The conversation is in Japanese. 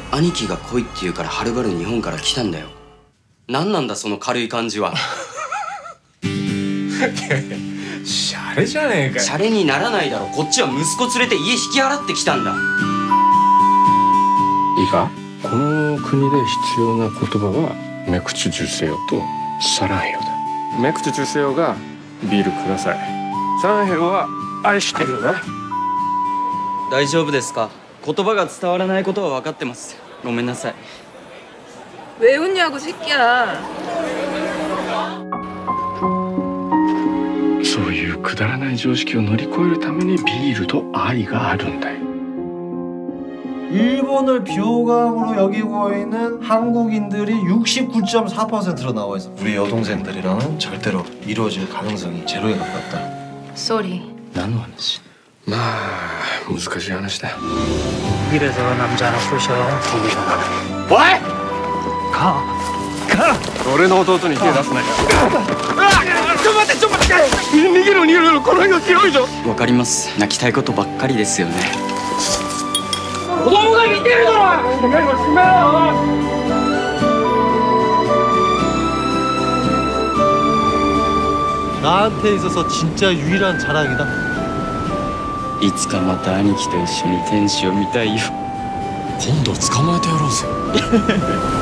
兄貴が来いって言うからはるばる日本から来たんだよ。何なんだその軽い感じは。 いやいや、シャレじゃねえかよ。 シャレにならないだろ。こっちは息子連れて家引き払ってきたんだ。 いいか、この国で必要な言葉はメクチュジュセヨとサランヘヨだ。メクチュジュセヨがビールください。サランヘヨは愛してるな。 大丈夫ですか。言葉が伝わらないことは分かってます。ごめんなさい。 왜 웃냐고 새끼야. そういうくだらない常識を乗り越えるためにビールと愛があるんだよ。 일본을 비호감으로 여기고 있는 한국인들이 69.4%로 나와 있어. 우리 여동생들이랑은 절대로 이루어질 가능성이 제로에 가깝다. 쏘리. 何の話？ まあ難しい話だよ。 이래서 남자 하나 꼬셔. おい! 가. 俺の弟に手出すなよ。ちょ待って、逃げろこの辺が広いぞ。 分かります。泣きたいことばっかりですよね。 子供が見てるだろ。閉めろ。 나한테 있어서 진짜 유일한 자랑이다. いつかまた兄貴と一緒に天使を見たいよ。 今度は捕まえてやろうぜ。